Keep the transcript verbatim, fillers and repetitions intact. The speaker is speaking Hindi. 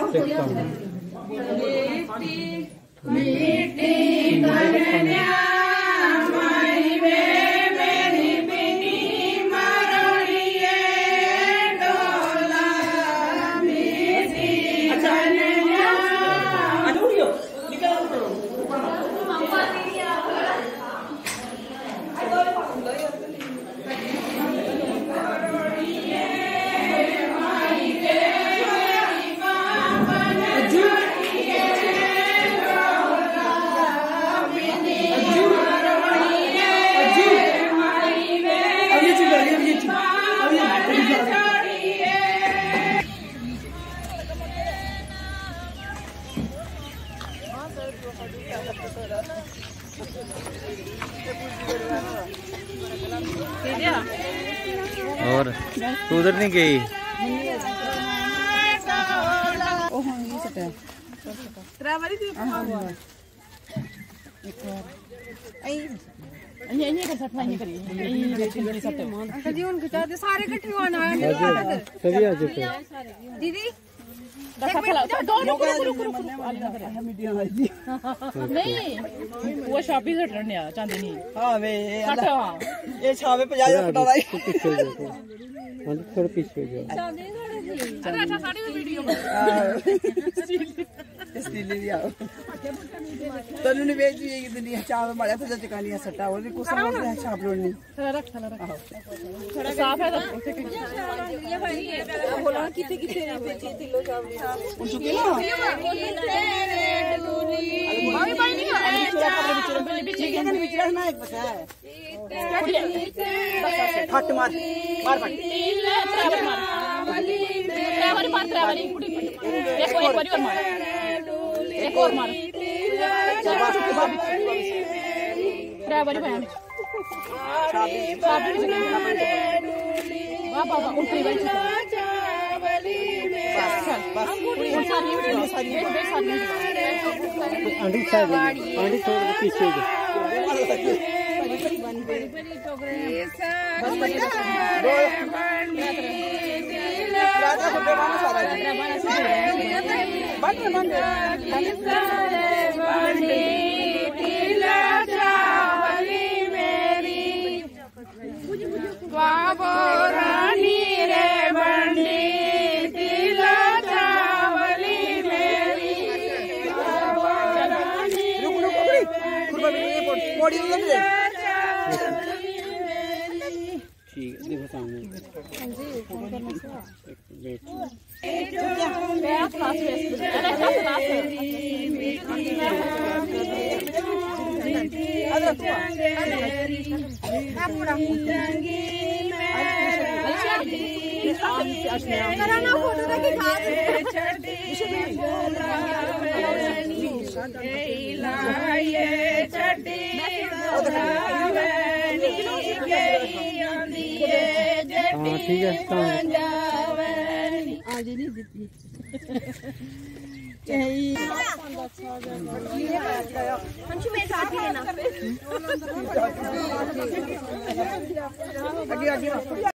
और तू उधर नहीं गई? सारे इकट्ठे होना दीदी नहीं वो शापी से ट्रेंड है चांदनी। हाँ वे ये छावे पे जाए फटा भाई थोड़ा पीछे जाओ। अरे अच्छा साड़ी में वीडियो स्टील लिया तनु ने भेज दी ये दुनिया चाव मारा था चकानी सट्टा और भी कुछ समझ नहीं छाप लोनी रख थला रख थोड़ा साफ है तो ये भाई बोला किथे किथे बेची थी लो चावली चुके ना भाई भाई नहीं है बीच के नहीं बीच रहना एक बचा है फट मार मार फट ट्रैवल मार ट्रैवल मार ट्रैवल कुड़ी एक और बारी और मार एक और मार ट्रैवल बहन वाह वाह वाह उल्टी बैठ बस बस सारी सारी सारी आंटी साइड आंटी थोड़ा पीछे जा। रानी रे बंडी तिला चावली मेरी रुक रुक रुक पॉडी लग रे ठीक है देखो सामने। हां जी फोन करना से वेट बैक क्लास में अरे क्लास अरे कराना फोटो रखी खा हाँ ठीक है आज नहीं जीती अंशु मेरे साथ ही लेना आगे आगे